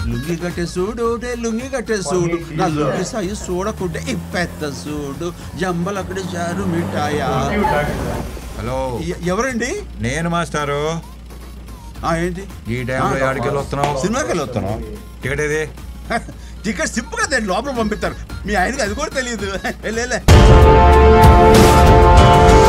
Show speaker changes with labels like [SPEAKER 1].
[SPEAKER 1] లుంగి కట్టే చూడు లుంగి కట్టే చూడు నా లుంగి సాయి చూడకుంటే ఇప్పెత్త చూడు జంబలు అక్కడ జారు మిఠాయా.
[SPEAKER 2] హలో
[SPEAKER 1] ఎవరండి?
[SPEAKER 2] నేను మాస్టారు.
[SPEAKER 1] ఏంటి
[SPEAKER 2] ఈ టైంలో ఎక్కడికి వెళ్ళి వస్తున్నావు?
[SPEAKER 1] సినిమాకి వెళ్ళి వస్తున్నావు.
[SPEAKER 2] టికెట్ ఏది?
[SPEAKER 1] టికెట్ సింపుల్ గా లోపల పంపిస్తారు. మీ ఆయనకి అది కూడా తెలియదు.